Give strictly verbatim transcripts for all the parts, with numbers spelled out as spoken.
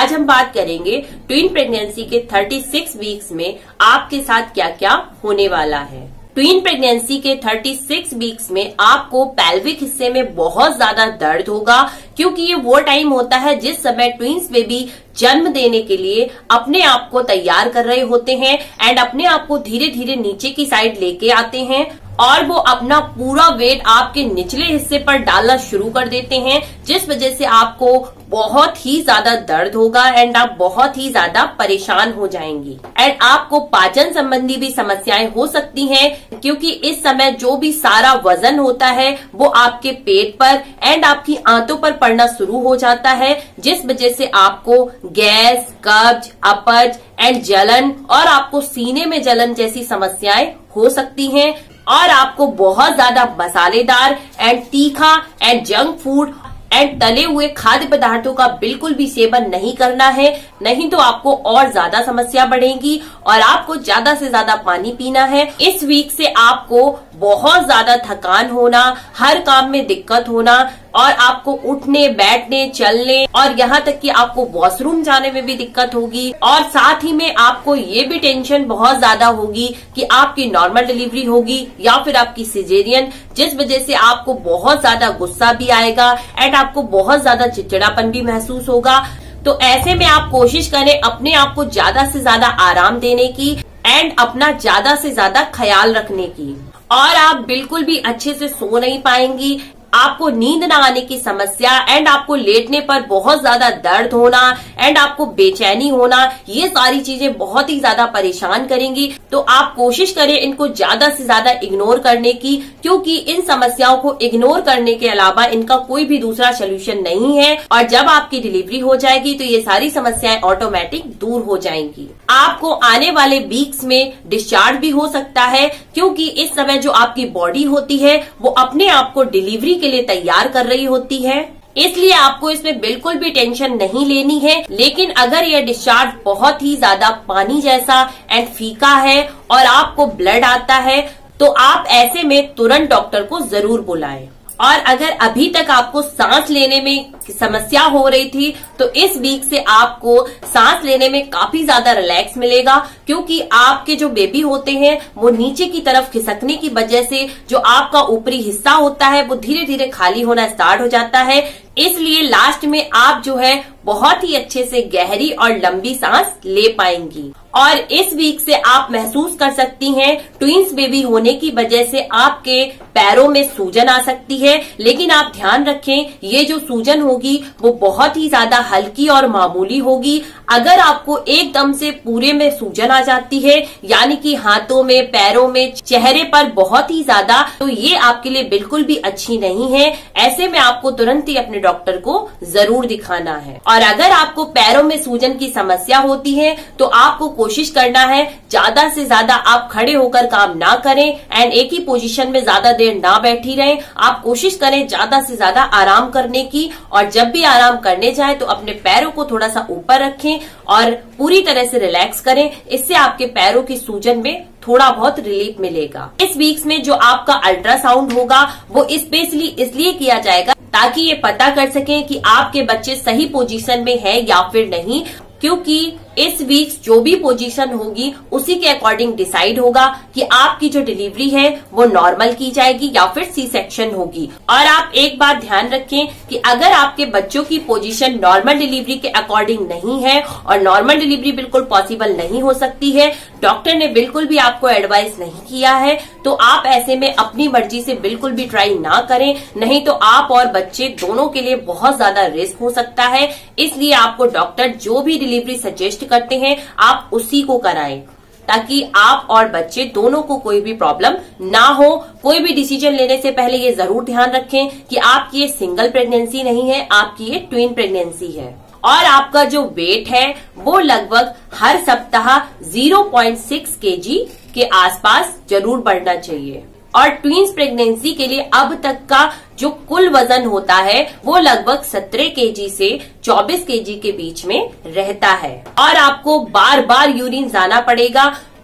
आज हम बात करेंगे ट्विन प्रेगनेंसी के छत्तीस वीक्स में आपके साथ क्या क्या होने वाला है। ट्विन प्रेगनेंसी के छत्तीस वीक्स में आपको पेल्विक हिस्से में बहुत ज्यादा दर्द होगा, क्योंकि ये वो टाइम होता है जिस समय ट्विंस बेबी जन्म देने के लिए अपने आप को तैयार कर रहे होते हैं एंड अपने आप को धीरे धीरे नीचे की साइड लेके आते हैं और वो अपना पूरा वेट आपके निचले हिस्से पर डालना शुरू कर देते हैं, जिस वजह से आपको बहुत ही ज्यादा दर्द होगा एंड आप बहुत ही ज्यादा परेशान हो जाएंगी एंड आपको पाचन संबंधी भी समस्याएं हो सकती हैं, क्योंकि इस समय जो भी सारा वजन होता है वो आपके पेट पर एंड आपकी आंतों पर पड़ना शुरू हो जाता है, जिस वजह से आपको गैस, कब्ज, अपच एंड जलन और आपको सीने में जलन जैसी समस्याएं हो सकती हैं और आपको बहुत ज्यादा मसालेदार एंड तीखा एंड जंक फूड एंड तले हुए खाद्य पदार्थों का बिल्कुल भी सेवन नहीं करना है, नहीं तो आपको और ज्यादा समस्या बढ़ेगी और आपको ज्यादा से ज्यादा पानी पीना है। इस वीक से आपको बहुत ज्यादा थकान होना, हर काम में दिक्कत होना और आपको उठने, बैठने, चलने और यहाँ तक कि आपको वॉशरूम जाने में भी दिक्कत होगी और साथ ही में आपको ये भी टेंशन बहुत ज्यादा होगी कि आपकी नॉर्मल डिलीवरी होगी या फिर आपकी सिजेरियन, जिस वजह से आपको बहुत ज्यादा गुस्सा भी आएगा एंड आपको बहुत ज्यादा चिड़चिड़ापन भी महसूस होगा। तो ऐसे में आप कोशिश करें अपने आप को ज्यादा से ज्यादा आराम देने की एंड अपना ज्यादा से ज्यादा ख्याल रखने की, और आप बिल्कुल भी अच्छे से सो नहीं पाएंगी, आपको नींद ना आने की समस्या एंड आपको लेटने पर बहुत ज्यादा दर्द होना एंड आपको बेचैनी होना, ये सारी चीजें बहुत ही ज्यादा परेशान करेंगी। तो आप कोशिश करें इनको ज्यादा से ज्यादा इग्नोर करने की, क्योंकि इन समस्याओं को इग्नोर करने के अलावा इनका कोई भी दूसरा सोल्यूशन नहीं है और जब आपकी डिलीवरी हो जाएगी तो ये सारी समस्याएं ऑटोमेटिक दूर हो जाएंगी। आपको आने वाले वीक्स में डिस्चार्ज भी हो सकता है, क्योंकि इस समय जो आपकी बॉडी होती है वो अपने आप को डिलीवरी के लिए तैयार कर रही होती है, इसलिए आपको इसमें बिल्कुल भी टेंशन नहीं लेनी है। लेकिन अगर यह डिस्चार्ज बहुत ही ज्यादा पानी जैसा एंड फीका है और आपको ब्लड आता है तो आप ऐसे में तुरंत डॉक्टर को जरूर बुलाएं। और अगर अभी तक आपको सांस लेने में समस्या हो रही थी तो इस वीक से आपको सांस लेने में काफी ज्यादा रिलैक्स मिलेगा, क्योंकि आपके जो बेबी होते हैं वो नीचे की तरफ खिसकने की वजह से जो आपका ऊपरी हिस्सा होता है वो धीरे धीरे खाली होना स्टार्ट हो जाता है, इसलिए लास्ट में आप जो है बहुत ही अच्छे से गहरी और लंबी सांस ले पाएंगी। और इस वीक से आप महसूस कर सकती हैं ट्विंस बेबी होने की वजह से आपके पैरों में सूजन आ सकती है, लेकिन आप ध्यान रखें ये जो सूजन होगी वो बहुत ही ज्यादा हल्की और मामूली होगी। अगर आपको एकदम से पूरे में सूजन आ जाती है, यानी कि हाथों में, पैरों में, चेहरे पर बहुत ही ज्यादा, तो ये आपके लिए बिल्कुल भी अच्छी नहीं है। ऐसे में आपको तुरंत ही अपने डॉक्टर को जरूर दिखाना है। और अगर आपको पैरों में सूजन की समस्या होती है तो आपको कोशिश करना है ज्यादा से ज्यादा आप खड़े होकर काम ना करें एंड एक ही पोजीशन में ज्यादा देर ना बैठी रहें। आप कोशिश करें ज्यादा से ज्यादा आराम करने की, और जब भी आराम करने जाए तो अपने पैरों को थोड़ा सा ऊपर रखें और पूरी तरह से रिलैक्स करें। इससे आपके पैरों की सूजन में थोड़ा बहुत रिलीफ मिलेगा। इस वीक्स में जो आपका अल्ट्रासाउंड होगा वो स्पेशली इसलिए किया जाएगा ताकि ये पता कर सकें कि आपके बच्चे सही पोजीशन में है या फिर नहीं, क्योंकि इस वीक जो भी पोजीशन होगी उसी के अकॉर्डिंग डिसाइड होगा कि आपकी जो डिलीवरी है वो नॉर्मल की जाएगी या फिर सी सेक्शन होगी। और आप एक बात ध्यान रखें कि अगर आपके बच्चों की पोजीशन नॉर्मल डिलीवरी के अकॉर्डिंग नहीं है और नॉर्मल डिलीवरी बिल्कुल पॉसिबल नहीं हो सकती है, डॉक्टर ने बिल्कुल भी आपको एडवाइस नहीं किया है, तो आप ऐसे में अपनी मर्जी से बिल्कुल भी ट्राई ना करें, नहीं तो आप और बच्चे दोनों के लिए बहुत ज्यादा रिस्क हो सकता है। इसलिए आपको डॉक्टर जो भी डिलीवरी सजेस्ट करते हैं आप उसी को कराएं, ताकि आप और बच्चे दोनों को कोई भी प्रॉब्लम ना हो। कोई भी डिसीजन लेने से पहले ये जरूर ध्यान रखें कि आपकी ये सिंगल प्रेगनेंसी नहीं है, आपकी ये ट्विन प्रेगनेंसी है। और आपका जो वेट है वो लगभग हर सप्ताह ज़ीरो पॉइंट सिक्स केजी के आसपास जरूर बढ़ना चाहिए। और ट्विंस प्रेगनेंसी के लिए अब तक का जो कुल वजन होता है वो लगभग सत्रह केजी से चौबीस केजी के बीच में रहता है। और आपको बार बार यूरिन जाना पड़ेगा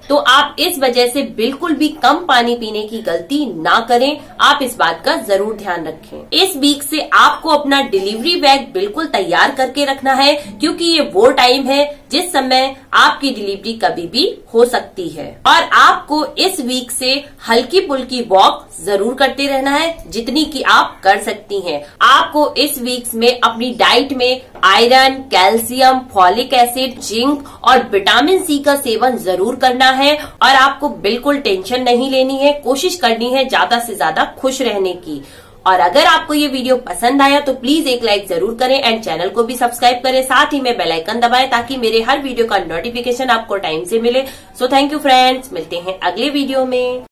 तो आप इस वजह से बिल्कुल भी कम पानी पीने की गलती ना करें। आप इस बात का जरूर ध्यान रखें। इस वीक से आपको अपना डिलीवरी बैग बिल्कुल तैयार करके रखना है, क्योंकि ये वो टाइम है जिस समय आपकी डिलीवरी कभी भी हो सकती है। और आपको इस वीक से हल्की फुल्की वॉक जरूर करते रहना है, जितनी की आप कर सकती हैं। आपको इस वीक्स में अपनी डाइट में iron, calcium, folic acid, zinc और विटामिन सी का सेवन जरूर करना है। और आपको बिल्कुल टेंशन नहीं लेनी है, कोशिश करनी है ज्यादा से ज्यादा खुश रहने की। और अगर आपको ये वीडियो पसंद आया तो प्लीज एक लाइक जरूर करें एंड चैनल को भी सब्सक्राइब करें, साथ ही में बेल आइकन दबाएं ताकि मेरे हर वीडियो का नोटिफिकेशन आपको टाइम से मिले। सो थैंक यू फ्रेंड्स, मिलते हैं अगले वीडियो में।